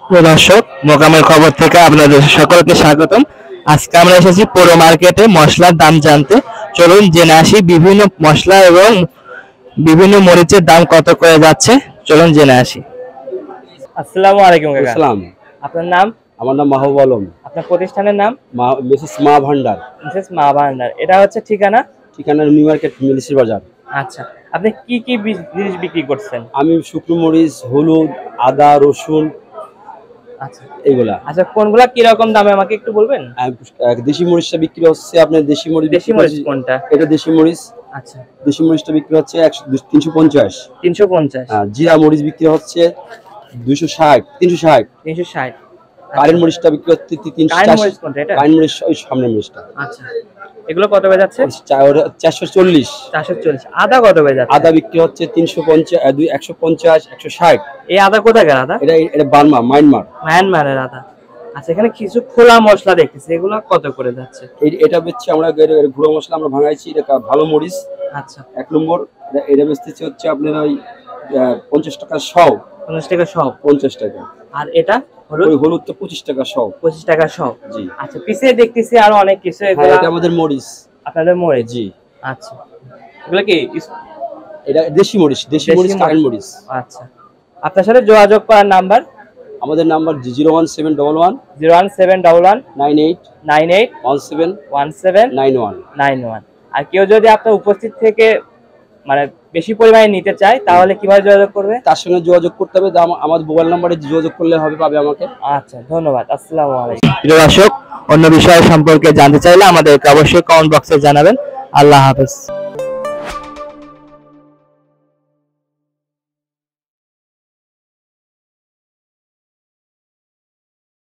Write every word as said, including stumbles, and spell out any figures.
প্রিয় দর্শক, মোকামের খবর থেকে আপনাদের সকলকে স্বাগতম। আজকে আমরা এসেছি পৌর মার্কেটে মশলার দাম জানতে। চলুন জেনে আসি বিভিন্ন মশলা এবং বিভিন্ন মরিচের দাম কত করে যাচ্ছে। চলুন জেনে আসি। আসসালামু আলাইকুম কাকা। আসসালাম। আপনার নাম? আমার নাম মাহবুব আলম। আপনার প্রতিষ্ঠানের নাম? মিসেস মা ভান্ডার। মিসেস মা ভান্ডার। এটা হচ্ছে ঠিকানা? ঠিকানা নিউ মার্কেট মিলিসির বাজার। আচ্ছা, আপনি কি কি জিনিস বিক্রি করছেন? আমি শুকনো মরিচ, হলুদ, আদা, রসুন, আচ্ছা এগুলা। আচ্ছা, কোনগুলা কি রকম দামে আমাকে একটু বলবেন? দেশি মরিচটা বিক্রি হচ্ছে আপনার দেশি মরিচ। দেশি মরিচ কোনটা? এটা দেশি মরিচ। আচ্ছা, দেশি মরিচটা বিক্রি হচ্ছে তিনশো পঞ্চাশ। তিনশো পঞ্চাশ। হ্যাঁ, জিরা মরিচ বিক্রি হচ্ছে দুইশো ষাট, তিনশো ষাট। তিনশো ষাট। কারেন্ট মরিচটা বিক্রি হচ্ছে তিনশো কারেন্ট মরিচ কোনটা? এটা কারেন্ট মরিচ, ওই সামনের মরিচটা। আচ্ছা, এগুলো কত হয়ে যাচ্ছে? চারশো চল্লিশ। চারশো চল্লিশ। আদা কত হয়ে যাচ্ছে? আদা বিক্রি হচ্ছে তিনশো পঞ্চাশ, দুই একশো পঞ্চাশ, একশো ষাট। এই আদা কোথাকার আদা? এটা এটা বার্মা, মায়ানমার। মায়ানমারের আদা। আচ্ছা, এখানে কিছু খোলা মশলা দেখতেছি, এগুলো কত করে যাচ্ছে? এটা বেচছি আমরা গুঁড়ো মশলা আমরা ভাঙাইছি, এটা ভালো মরিচ। আচ্ছা, এক নম্বর। এটা বেচতেছি হচ্ছে আপনার ওই পঞ্চাশ টাকা শও। পঞ্চাশ টাকা শও? পঞ্চাশ টাকা। আর এটা হলুদ? হলুদ তো পঁচিশ টাকা শও। পঁচিশ টাকা শও। জি। আচ্ছা, পিছে দেখতেছি আরো অনেক কিছু। এগুলো এটা আমাদের মরিচ। আপনাদের মরিচ? জি। আচ্ছা, এগুলো কি? এটা দেশি মরিচ। দেশি মরিচ, কারেন্ট মরিচ। আচ্ছা, আপনার সাথে যোগাযোগ করার নাম্বার? আমাদের number zero one seven double one zero one seven double one nine eight nine eight one seven one seven nine one nine one. আর কেউ যদি আপনার উপস্থিত থেকে মানে বেশি পরিমাণে নিতে চায় তাহলে কিভাবে যোগাযোগ করবে? তার সঙ্গে যোগাযোগ করতে হবে, আমার মোবাইল নাম্বারে যোগাযোগ করলে হবে, পাবে আমাকে। আচ্ছা, ধন্যবাদ। আসসালামু আলাইকুম। প্রিয় দর্শক, অন্য বিষয় সম্পর্কে জানতে চাইলে আমাদেরকে অবশ্যই কমেন্ট বক্সে জানাবেন। আল্লাহ হাফেজ।